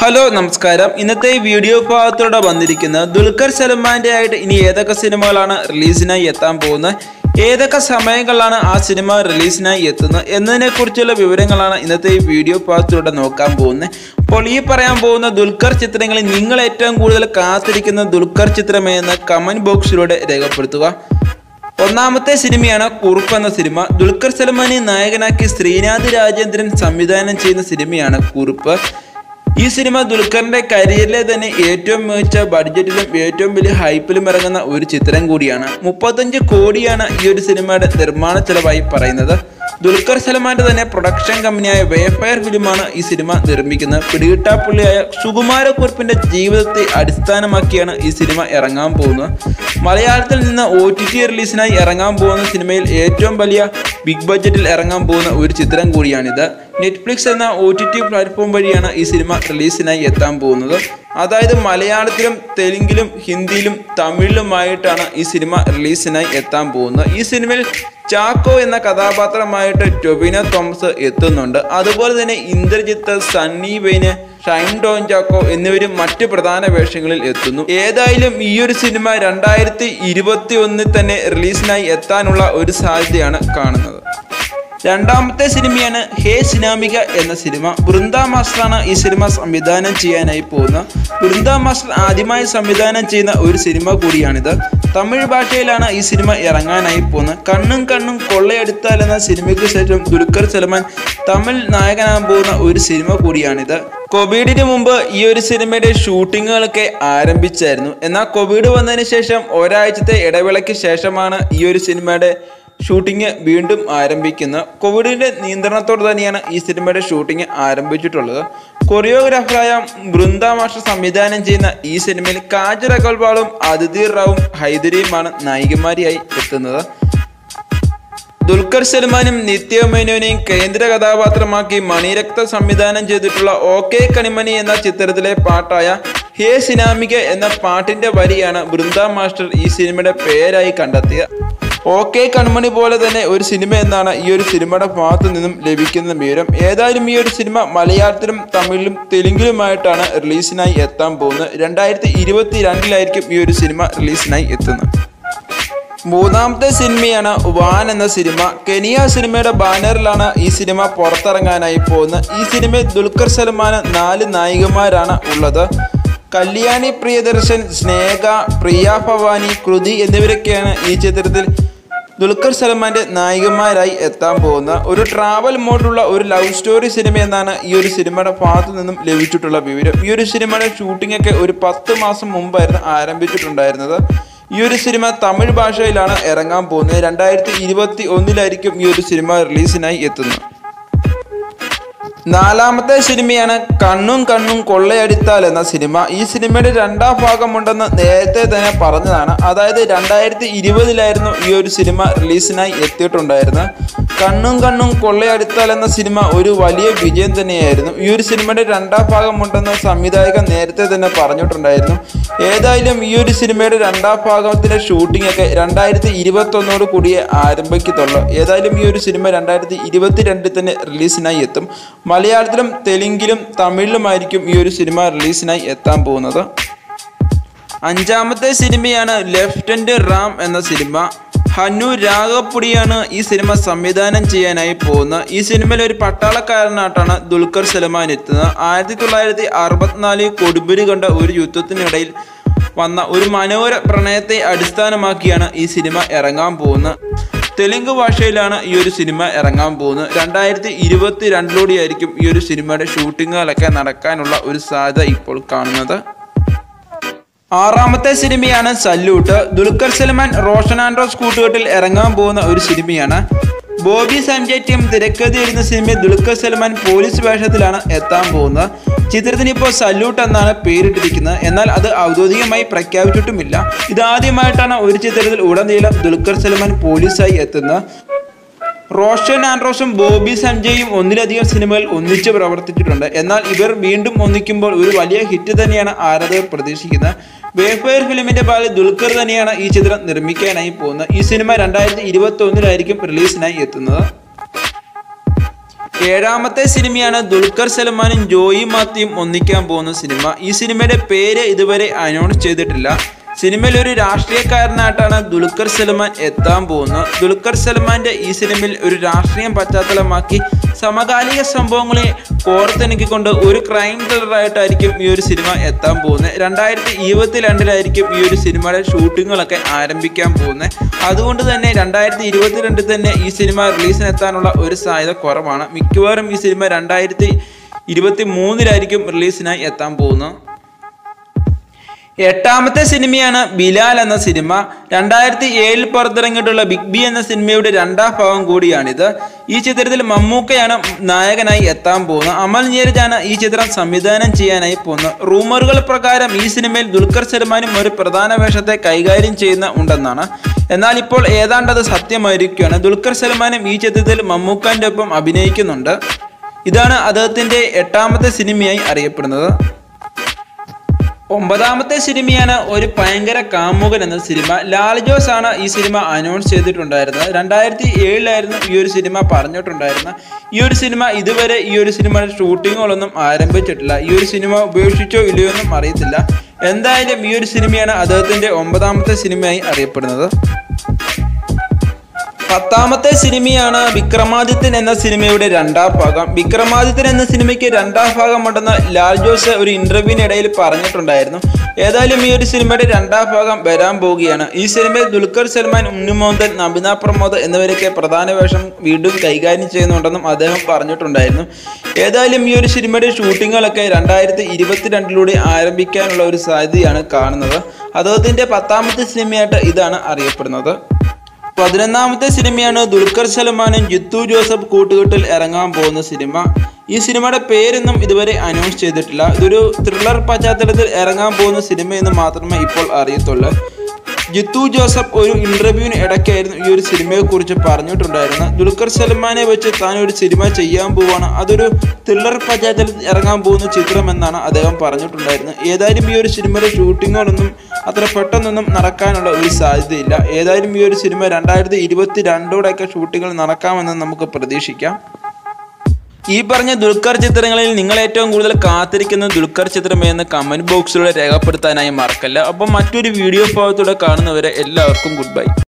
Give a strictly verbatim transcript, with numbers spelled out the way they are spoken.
Hello നമസ്കാരം. ഇന്നത്തെ video ഭാഗത്തോടെ വന്നിരിക്കുന്ന ദുൽഖർ സൽമാന്റെ ആയിട്ട് ഇനി ഏതൊക്കെ സിനിമകളാണ് റിലീസിനായി എത്താൻ പോകുന്നത്, ഏതൊക്കെ സമയങ്ങളിലാണ് ആ സിനിമ റിലീസിനായി എത്തുന്നത് എന്നതിനെ കുറിച്ചുള്ള വിവരങ്ങളാണ് ഇന്നത്തെ ഈ വീഡിയോ ഭാഗത്തോടെ നോക്കാൻ പോകുന്നത്. അപ്പോൾ ഈ പറയാൻ പോകുന്ന ദുൽഖർ ചിത്രങ്ങളിൽ നിങ്ങൾ ഏറ്റവും കൂടുതൽ കാത്തിരിക്കുന്ന ദുൽഖർ ചിത്രമെന്ന് കമന്റ് ബോക്സിലൂടെ രേഖപ്പെടുത്തുക. ഒന്നാമത്തെ സിനിമയാണ് കുറുപ്പ് എന്ന സിനിമ. ദുൽഖർ സൽമാനെ നായകനാക്കി ശ്രീനാഥ് രാജേന്ദ്രൻ സംവിധാനം ചെയ്യുന്ന സിനിമയാണ് കുറുപ്പ്. ഈ സിനിമ ദുൽഖറിന്റെ കരിയറിലെ തന്നെ ഏറ്റവും മികച്ച ബഡ്ജറ്റിലും ഏറ്റവും വലിയ ഹൈപ്പിലും ഇറങ്ങുന്ന ഒരു ചിത്രം കൂടിയാണ്. മുപ്പത്തഞ്ച് കോടിയാണ് ഈ ഒരു സിനിമയുടെ നിർമ്മാണ ചെലവായി പറയുന്നത്. ദുൽഖർ സൽമാന്റെ തന്നെ പ്രൊഡക്ഷൻ കമ്പനിയായ വേഫയർ ഫിലിമാണ് ഈ സിനിമ നിർമ്മിക്കുന്നത്. പിടികിട്ടാപ്പുള്ളിയായ സുകുമാരക്കുറുപ്പിന്റെ ജീവിതത്തെ അടിസ്ഥാനമാക്കിയാണ് ഈ സിനിമ ഇറങ്ങാൻ പോകുന്നത്. മലയാളത്തിൽ നിന്ന് ഒ ടി ടി റിലീസിനായി ഇറങ്ങാൻ പോകുന്ന സിനിമയിൽ ഏറ്റവും വലിയ ബിഗ് ബഡ്ജറ്റിൽ ഇറങ്ങാൻ പോകുന്ന ഒരു ചിത്രം കൂടിയാണിത്. നെറ്റ്ഫ്ലിക്സ് എന്ന ഒ ടി ടി പ്ലാറ്റ്ഫോം വഴിയാണ് ഈ സിനിമ റിലീസിനായി എത്താൻ പോകുന്നത്. അതായത് മലയാളത്തിലും തെലുങ്കിലും ഹിന്ദിയിലും തമിഴിലുമായിട്ടാണ് ഈ സിനിമ റിലീസിനായി എത്താൻ പോകുന്നത്. ഈ സിനിമയിൽ ചാക്കോ എന്ന കഥാപാത്രമായിട്ട് ടൊവിനോ തോമസ് എത്തുന്നുണ്ട്. അതുപോലെ തന്നെ ഇന്ദ്രജിത്ത്, സണ്ണി വെയിന്, ഷൈൻ ടോം ചാക്കോ എന്നിവരും മറ്റ് പ്രധാന വേഷങ്ങളിൽ എത്തുന്നു. ഏതായാലും ഈ ഒരു സിനിമ രണ്ടായിരത്തി ഇരുപത്തി ഒന്നിൽ തന്നെ റിലീസിനായി എത്താനുള്ള ഒരു സാധ്യതയാണ് കാണുന്നത്. രണ്ടാമത്തെ സിനിമയാണ് ഹേ സിനാമിക എന്ന സിനിമ. ബൃന്ദ മാസ്റ്ററാണ് ഈ സിനിമ സംവിധാനം ചെയ്യാനായി പോകുന്നത്. ബൃന്ദ മാസ്റ്റർ ആദ്യമായി സംവിധാനം ചെയ്യുന്ന ഒരു സിനിമ കൂടിയാണിത്. തമിഴ് ഭാഷയിലാണ് ഈ സിനിമ ഇറങ്ങാനായി പോകുന്നത്. കണ്ണും കണ്ണും കൊള്ളയടിത്താൽ എന്ന സിനിമയ്ക്ക് ശേഷം ദുൽഖർ സൽമാൻ തമിഴ് നായകനാകാൻ പോകുന്ന ഒരു സിനിമ കൂടിയാണിത്. കോവിഡിന് മുമ്പ് ഈ ഒരു സിനിമയുടെ ഷൂട്ടിങ്ങുകളൊക്കെ ആരംഭിച്ചായിരുന്നു. എന്നാൽ കോവിഡ് വന്നതിന് ശേഷം ഒരാഴ്ചത്തെ ഇടവേളയ്ക്ക് ശേഷമാണ് ഈ ഒരു സിനിമയുടെ ഷൂട്ടിങ് വീണ്ടും ആരംഭിക്കുന്നത്. കോവിഡിന്റെ നിയന്ത്രണത്തോടെ തന്നെയാണ് ഈ സിനിമയുടെ ഷൂട്ടിങ് ആരംഭിച്ചിട്ടുള്ളത്. കൊറിയോഗ്രാഫറായ ബൃന്ദ മാസ്റ്റർ സംവിധാനം ചെയ്യുന്ന ഈ സിനിമയിൽ കാജൽ അഗർവാളും അതിഥി റാവും ഹൈദരിയുമാണ് നായികമാരിയായി എത്തുന്നത്. ദുൽഖർ സൽമാനും നിത്യ മേനോനെയും കേന്ദ്ര കഥാപാത്രമാക്കി മണിരത്നം സംവിധാനം ചെയ്തിട്ടുള്ള ഓക്കെ കണിമണി എന്ന ചിത്രത്തിലെ പാട്ടായ ഹേ സിനാമിക എന്ന പാട്ടിന്റെ വരിയാണ് ബൃന്ദ മാസ്റ്റർ ഈ സിനിമയുടെ പേരായി കണ്ടെത്തിയത്. ഓക്കെ കൺമണി പോലെ തന്നെ ഒരു സിനിമ എന്നാണ് ഈ ഒരു സിനിമയുടെ ഭാഗത്തു നിന്നും ലഭിക്കുന്ന വിവരം. ഏതായാലും ഈ ഒരു സിനിമ മലയാളത്തിലും തമിഴിലും തെലുങ്കിലുമായിട്ടാണ് റിലീസിനായി എത്താൻ പോകുന്നത്. രണ്ടായിരത്തി ഇരുപത്തി രണ്ടിലായിരിക്കും ഈ ഒരു സിനിമ റിലീസിനായി എത്തുന്നത്. മൂന്നാമത്തെ സിനിമയാണ് വാൻ എന്ന സിനിമ. കെനിയ സിനിമയുടെ ബാനറിലാണ് ഈ സിനിമ പുറത്തിറങ്ങാനായി പോകുന്നത്. ഈ സിനിമയിൽ ദുൽഖർ സൽമാന് നാല് നായികമാരാണ് ഉള്ളത്. കല്യാണി പ്രിയദർശൻ, സ്നേഹ, പ്രിയ ഭവാനി, കൃതി എന്നിവരൊക്കെയാണ് ഈ ചിത്രത്തിൽ ദുൽഖർ സൽമാന്റെ നായികമാരായി എത്താൻ പോകുന്ന ഒരു ട്രാവൽ മോഡുള്ള ഒരു ലവ് സ്റ്റോറി സിനിമ എന്നാണ് ഈ ഒരു സിനിമയുടെ ഭാഗത്തു നിന്നും ലഭിച്ചിട്ടുള്ള വിവരം. ഈ ഒരു സിനിമയുടെ ഷൂട്ടിംഗ് ഒക്കെ ഒരു പത്ത് മാസം മുമ്പായിരുന്നു ആരംഭിച്ചിട്ടുണ്ടായിരുന്നത്. ഈ ഒരു സിനിമ തമിഴ് ഭാഷയിലാണ് ഇറങ്ങാൻ പോകുന്നത്. രണ്ടായിരത്തി ഇരുപത്തി ഒന്നിലായിരിക്കും ഈ ഒരു സിനിമ റിലീസിനായി എത്തുന്നത്. നാലാമത്തെ സിനിമയാണ് കണ്ണും കണ്ണും കൊള്ളയടിത്താൽ എന്ന സിനിമ. ഈ സിനിമയുടെ രണ്ടാം ഭാഗമുണ്ടെന്ന് നേരത്തെ തന്നെ പറഞ്ഞതാണ്. അതായത് രണ്ടായിരത്തി ഇരുപതിലായിരുന്നു ഈ ഒരു സിനിമ റിലീസിനായി എത്തിയിട്ടുണ്ടായിരുന്നത്. കണ്ണും കണ്ണും കൊള്ളയടിത്താൽ എന്ന സിനിമ ഒരു വലിയ വിജയം തന്നെയായിരുന്നു. ഈ ഒരു സിനിമയുടെ രണ്ടാം ഭാഗമുണ്ടെന്ന് സംവിധായകൻ നേരത്തെ തന്നെ പറഞ്ഞിട്ടുണ്ടായിരുന്നു. ഏതായാലും ഈ ഒരു സിനിമയുടെ രണ്ടാം ഭാഗത്തിന്റെ ഷൂട്ടിംഗ് ഒക്കെ രണ്ടായിരത്തി ഇരുപത്തി ഒന്നോട് കൂടിയേ ആരംഭിക്കത്തുള്ളൂ. ഏതായാലും ഈ ഒരു സിനിമ രണ്ടായിരത്തി ഇരുപത്തി രണ്ടിൽ തന്നെ റിലീസിനായി എത്തും. മലയാളത്തിലും തെലുങ്കിലും തമിഴിലുമായിരിക്കും ഈ ഒരു സിനിമ റിലീസിനായി എത്താൻ പോകുന്നത്. അഞ്ചാമത്തെ സിനിമയാണ് ലെഫ്റ്റനന്റ് റാം എന്ന സിനിമ. ഹനു രാഘപ്പുടിയാണ് ഈ സിനിമ സംവിധാനം ചെയ്യാനായി പോകുന്നത്. ഈ സിനിമയിൽ ഒരു പട്ടാളക്കാരനായിട്ടാണ് ദുൽഖർ സൽമാൻ എത്തുന്നത്. ആയിരത്തി തൊള്ളായിരത്തി അറുപത്തിനാലിൽ കൊടുമ്പിരി കണ്ട ഒരു യുദ്ധത്തിനിടയിൽ വന്ന ഒരു മനോഹര പ്രണയത്തെ അടിസ്ഥാനമാക്കിയാണ് ഈ സിനിമ ഇറങ്ങാൻ പോകുന്നത്. തെലുങ്ക് ഭാഷയിലാണ് ഈ ഒരു സിനിമ ഇറങ്ങാൻ പോകുന്നത്. രണ്ടായിരത്തി ഇരുപത്തി രണ്ടിലൂടെയായിരിക്കും ഈ ഒരു സിനിമയുടെ ഷൂട്ടിങ്ങുകളൊക്കെ നടക്കാനുള്ള ഒരു സാധ്യത ഇപ്പോൾ കാണുന്നത്. ആറാമത്തെ സിനിമയാണ് സല്യൂട്ട്. ദുൽഖർ സൽമാൻ, റോഷൻ ആൻഡ്രോസ് കൂട്ടുകെട്ടിൽ ഇറങ്ങാൻ പോകുന്ന ഒരു സിനിമയാണ്. ബോബി സംജയ് തിരക്കഥ എഴുതുന്ന സിനിമയിൽ ദുൽഖർ സൽമാൻ പോലീസ് വേഷത്തിലാണ് എത്താൻ പോകുന്നത്. ചിത്രത്തിന് ഇപ്പോൾ സല്യൂട്ട് എന്നാണ് പേരിട്ടിരിക്കുന്നത്. എന്നാൽ അത് ഔദ്യോഗികമായി പ്രഖ്യാപിച്ചിട്ടുമില്ല. ഇതാദ്യമായിട്ടാണ് ഒരു ചിത്രത്തിൽ ഉടനീളം ദുൽഖർ സൽമാൻ പോലീസായി എത്തുന്നത്. റോഷൻ ആൻഡ്രോസും ബോബി സംജയും ഒന്നിലധികം സിനിമകൾ ഒന്നിച്ച് പ്രവർത്തിച്ചിട്ടുണ്ട്. എന്നാൽ ഇവർ വീണ്ടും ഒന്നിക്കുമ്പോൾ ഒരു വലിയ ഹിറ്റ് തന്നെയാണ് ആരാധകർ പ്രതീക്ഷിക്കുന്നത്. വേഫയർ ഫിലിമിന്റെ ഭാഗത്ത് ദുൽഖർ തന്നെയാണ് ഈ ചിത്രം നിർമ്മിക്കാനായി പോകുന്നത്. ഈ സിനിമ രണ്ടായിരത്തി ഇരുപത്തി ഒന്നിലായിരിക്കും റിലീസിനായി എത്തുന്നത്. ഏഴാമത്തെ സിനിമയാണ് ദുൽഖർ സൽമാനും ജോയി മാത്യുവും ഒന്നിക്കാൻ പോകുന്ന സിനിമ. ഈ സിനിമയുടെ പേര് ഇതുവരെ അനൗൺസ് ചെയ്തിട്ടില്ല. സിനിമയിൽ ഒരു രാഷ്ട്രീയക്കാരനായിട്ടാണ് ദുൽഖർ സൽമാൻ എത്താൻ പോകുന്നത്. ദുൽഖർ സൽമാന്റെ ഈ സിനിമയിൽ ഒരു രാഷ്ട്രീയം പശ്ചാത്തലമാക്കി സമകാലിക സംഭവങ്ങളെ കോർത്തിണക്കിക്കൊണ്ട് ഒരു ക്രൈം ത്രില്ലറായിട്ടായിരിക്കും ഈ ഒരു സിനിമ എത്താൻ പോകുന്നത്. രണ്ടായിരത്തി ഇരുപത്തി രണ്ടിലായിരിക്കും ഈ ഒരു സിനിമയുടെ ഷൂട്ടിങ്ങുകളൊക്കെ ആരംഭിക്കാൻ പോകുന്നത്. അതുകൊണ്ട് തന്നെ രണ്ടായിരത്തി ഇരുപത്തിരണ്ടിൽ തന്നെ ഈ സിനിമ റിലീസിനെത്താനുള്ള ഒരു സാധ്യത കുറവാണ്. മിക്കവാറും ഈ സിനിമ രണ്ടായിരത്തി ഇരുപത്തി മൂന്നിലായിരിക്കും റിലീസിനായി എത്താൻ പോകുന്നത്. എട്ടാമത്തെ സിനിമയാണ് ബിലാൽ എന്ന സിനിമ. രണ്ടായിരത്തി ഏഴിൽ പുറത്തിറങ്ങിയിട്ടുള്ള ബിഗ് ബി എന്ന സിനിമയുടെ രണ്ടാം ഭാഗം കൂടിയാണിത്. ഈ ചിത്രത്തിൽ മമ്മൂക്കയാണ് നായകനായി എത്താൻ പോകുന്നത്. അമൽ നീരജാണ് ഈ ചിത്രം സംവിധാനം ചെയ്യാനായി പോകുന്നത്. റൂമറുകൾ പ്രകാരം ഈ സിനിമയിൽ ദുൽഖർ സൽമാനും ഒരു പ്രധാന വേഷത്തെ കൈകാര്യം ചെയ്യുന്ന ഉണ്ടെന്നാണ്. എന്നാൽ ഇപ്പോൾ ഏതാണ്ടത് സത്യമായിരിക്കുകയാണ്. ദുൽഖർ സൽമാനും ഈ ചിത്രത്തിൽ മമ്മൂക്കാന്റെ ഒപ്പം അഭിനയിക്കുന്നുണ്ട്. ഇതാണ് അദ്ദേഹത്തിന്റെ എട്ടാമത്തെ സിനിമയായി അറിയപ്പെടുന്നത്. ഒമ്പതാമത്തെ സിനിമയാണ് ഒരു ഭയങ്കര കാമുകൻ എന്ന സിനിമ. ലാൽ ജോസ് ആണ് ഈ സിനിമ അനൗൺസ് ചെയ്തിട്ടുണ്ടായിരുന്നത്. രണ്ടായിരത്തി ഏഴിലായിരുന്നു ഈ ഒരു സിനിമ പറഞ്ഞിട്ടുണ്ടായിരുന്നത്. ഈ ഒരു സിനിമ ഇതുവരെ ഈ ഒരു സിനിമയുടെ ഷൂട്ടിങ്ങുകളൊന്നും ആരംഭിച്ചിട്ടില്ല. ഈ ഒരു സിനിമ ഉപേക്ഷിച്ചോ ഇല്ലയോ എന്നും അറിയത്തില്ല. എന്തായാലും ഈ ഒരു സിനിമയാണ് അദ്ദേഹത്തിന്റെ ഒമ്പതാമത്തെ സിനിമയായി അറിയപ്പെടുന്നത്. പത്താമത്തെ സിനിമയാണ് വിക്രമാദിത്യൻ എന്ന സിനിമയുടെ രണ്ടാം ഭാഗം. വിക്രമാദിത്യൻ എന്ന സിനിമയ്ക്ക് രണ്ടാം ഭാഗമുണ്ടെന്ന് ലാൽ ജോസ് ഒരു ഇന്റർവ്യൂവിനിടയിൽ പറഞ്ഞിട്ടുണ്ടായിരുന്നു. ഏതായാലും ഈ ഒരു സിനിമയുടെ രണ്ടാം ഭാഗം വരാൻ പോവുകയാണ്. ഈ സിനിമയിൽ ദുൽഖർ സൽമാൻ, ഉണ്ണി മോഹൻലാൽ, നബിന പ്രമോദ് എന്നിവരൊക്കെ പ്രധാന വേഷം വീണ്ടും കൈകാര്യം ചെയ്യുന്നുണ്ടെന്നും അദ്ദേഹം പറഞ്ഞിട്ടുണ്ടായിരുന്നു. ഏതായാലും ഈ ഒരു സിനിമയുടെ ഷൂട്ടിങ്ങുകളൊക്കെ രണ്ടായിരത്തി ഇരുപത്തിരണ്ടിലൂടെ ആരംഭിക്കാനുള്ള ഒരു സാധ്യതയാണ് കാണുന്നത്. അദ്ദേഹത്തിന്റെ പത്താമത്തെ സിനിമയായിട്ട് ഇതാണ് അറിയപ്പെടുന്നത്. പതിനൊന്നാമത്തെ സിനിമയാണ് ദുൽഖർ സൽമാനും ജിത്തു ജോസഫ് കൂട്ടുകെട്ടിൽ ഇറങ്ങാൻ പോകുന്ന സിനിമ. ഈ സിനിമയുടെ പേരൊന്നും ഇതുവരെ അനൗൺസ് ചെയ്തിട്ടില്ല. ഇതൊരു ത്രില്ലർ പശ്ചാത്തലത്തിൽ ഇറങ്ങാൻ പോകുന്ന സിനിമയെന്ന് മാത്രമേ ഇപ്പോൾ അറിയത്തുള്ളൂ. ജിത്തു ജോസഫ് ഒരു ഇന്റർവ്യൂവിന് ഇടയ്ക്കായിരുന്നു ഈ ഒരു സിനിമയെ കുറിച്ച് പറഞ്ഞിട്ടുണ്ടായിരുന്നത്. ദുൽഖർ സൽമാനെ വെച്ച് താൻ ഒരു സിനിമ ചെയ്യാൻ പോവാണ്, അതൊരു ത്രില്ലർ പശ്ചാത്തലത്തിൽ ഇറങ്ങാൻ പോകുന്ന ചിത്രം എന്നാണ് അദ്ദേഹം പറഞ്ഞിട്ടുണ്ടായിരുന്നത്. ഏതായാലും ഈ ഒരു സിനിമയുടെ ഷൂട്ടിങ്ങുകളൊന്നും അത്ര പെട്ടെന്നൊന്നും നടക്കാനുള്ള ഒരു സാധ്യതയില്ല. ഏതായാലും ഈ ഒരു സിനിമ രണ്ടായിരത്തി ഇരുപത്തി രണ്ടോടെയൊക്കെ ഷൂട്ടിങ്ങൾ നടക്കാമെന്ന് നമുക്ക് പ്രതീക്ഷിക്കാം. ഈ പറഞ്ഞ ദുൽഖർ ചിത്രങ്ങളിൽ നിങ്ങൾ ഏറ്റവും കൂടുതൽ കാത്തിരിക്കുന്ന ദുൽഖർ ചിത്രമേന്ന് കമന്റ് ബോക്സിലൂടെ രേഖപ്പെടുത്താനായി മറക്കല്ല. അപ്പം മറ്റൊരു വീഡിയോ ഭാഗത്തൂടെ കാണുന്നവരെ എല്ലാവർക്കും ഗുഡ് ബൈ.